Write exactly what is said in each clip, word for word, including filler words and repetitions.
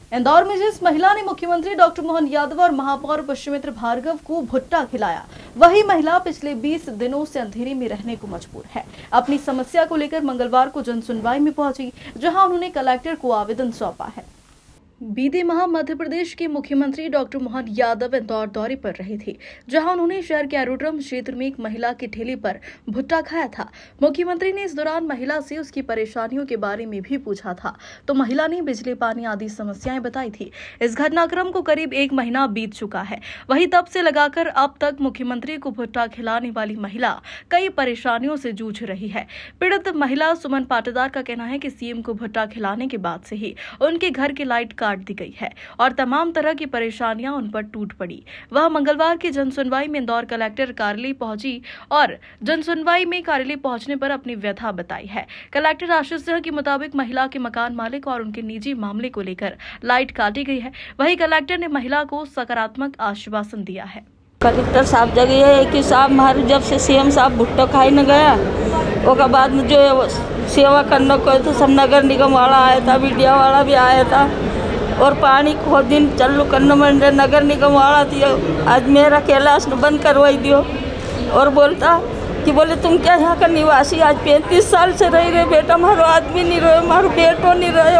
इंदौर में जिस महिला ने मुख्यमंत्री डॉक्टर मोहन यादव और महापौर पुष्यमित्र भार्गव को भुट्टा खिलाया, वही महिला पिछले बीस दिनों से अंधेरे में रहने को मजबूर है। अपनी समस्या को लेकर मंगलवार को जनसुनवाई में पहुंची, जहां उन्होंने कलेक्टर को आवेदन सौंपा है। बीते माह मध्य प्रदेश के मुख्यमंत्री डॉक्टर मोहन यादव इंदौर दौरे पर रहे थे, जहां उन्होंने शहर के एरोड्रम क्षेत्र में एक महिला के ठेले पर भुट्टा खाया था। मुख्यमंत्री ने इस दौरान महिला से उसकी परेशानियों के बारे में भी पूछा था, तो महिला ने बिजली पानी आदि समस्याएं बताई थी। इस घटनाक्रम को करीब एक महीना बीत चुका है। वहीं तब से लगाकर अब तक मुख्यमंत्री को भुट्टा खिलाने वाली महिला कई परेशानियों से जूझ रही है। पीड़ित महिला सुमन पाटीदार का कहना है कि सीएम को भुट्टा खिलाने के बाद से ही उनके घर की लाइट काट दी गई है और तमाम तरह की परेशानियां उन पर टूट पड़ी। वह मंगलवार की जनसुनवाई में इंदौर कलेक्टर कार्यालय पहुंची और जनसुनवाई में कार्यालय पहुंचने पर अपनी व्यथा बताई है। कलेक्टर आशीष सिंह के मुताबिक महिला के मकान मालिक और उनके निजी मामले को लेकर लाइट काटी गई है। वहीं कलेक्टर ने महिला को सकारात्मक आश्वासन दिया है। कलेक्टर साहब जगह है कि साहब हमारे जब से सीएम साहब भुट्टा खाई न गया, उसके बाद में जो सेवा करने को तो सब नगर निगम वाला आया था, मीडिया वाला भी आया था और पानी को दिन चालू करने में नगर निगम वाला दियो। आज मेरा कैलाश ने बंद करवाई दियो और बोलता कि बोले तुम क्या यहाँ का निवासी, आज पैंतीस साल से रह रहे बेटा, हमारो आदमी नहीं रहे, हमारो बेटो नहीं रहे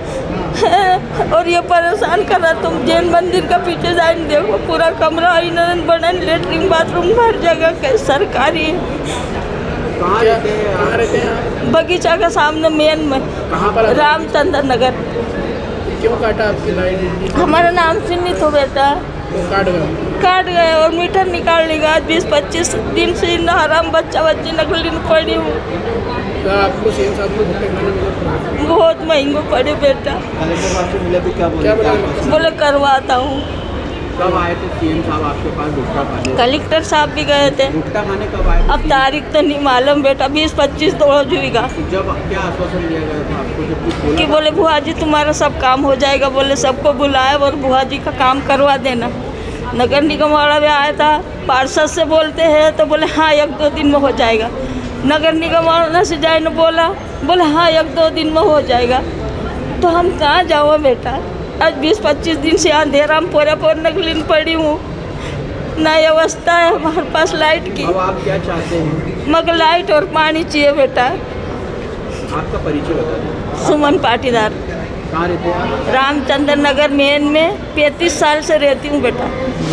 हो और ये परेशान कर रहा। तुम जैन मंदिर का पीछे जाए देखो, पूरा कमरा इन्होंने बना, लेटरिन बाथरूम हर जगह के सरकारी है। कहाँ रहते हैं? कहाँ रहते हैं? बगीचा के सामने मेन में, रामचंद्र नगर। क्यों काटा आपकी लाइट? हमारा नाम चिन्हित हो बेटा, तो काट गए काट गए और मीटर निकाल लेगा। बीस पच्चीस दिन से हराम बच्चा बच्ची नकली पड़ी हूँ। तो आपको सीएम साहब को भुट्टे खाने मिले? बहुत महंगो पड़े बेटा। कलेक्टर साहब से मिले तो क्या बोले? क्या बोले? बोले करवाता हूँ। कब आए थे सीएम साहब आपके पास भुट्टा खाने? कलेक्टर साहब भी गए थे। भुट्टा खाने कब आए? अब तारीख तो नहीं मालूम बेटा, बीस पच्चीस तो हो जाएगा। जब क्या आश्वासन दिया गया था आपको? जब कुछ बोला कि बोले बुआ जी तुम्हारा सब काम हो जाएगा, बोले सबको बुलाए और बुआ जी का काम करवा देना। नगर निगम वाला भी आया था, पार्षद से बोलते हैं तो बोले हाँ एक दो दिन में हो जाएगा। नगर निगम वाला से जाए न बोला, बोले हाँ एक दो दिन में हो जाएगा। तो हम कहाँ जाओ बेटा, आज बीस पच्चीस दिन से अंधेरा में पूरा पूरा नकली पड़ी हूँ, नई अवस्था है हमारे पास लाइट की। अब आप क्या चाहते हैं? मगर लाइट और पानी चाहिए बेटा। आपका परिचय बता दें। सुमन पाटीदार, कहाँ रहते हैं? रामचंद्र नगर मेन में, पैंतीस साल से रहती हूँ बेटा।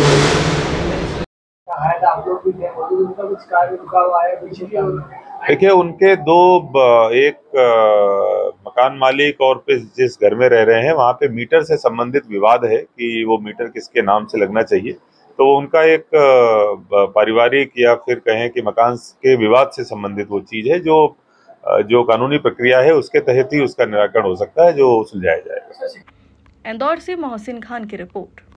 देखिए, उनके दो एक मकान मालिक और जिस घर में रह रहे हैं वहाँ पे मीटर से संबंधित विवाद है कि वो मीटर किसके नाम से लगना चाहिए। तो उनका एक पारिवारिक या फिर कहें कि मकान के विवाद से संबंधित वो चीज़ है जो जो कानूनी प्रक्रिया है उसके तहत ही उसका निराकरण हो सकता है, जो सुलझाया जाएगा। इंदौर से मोहसिन खान की रिपोर्ट।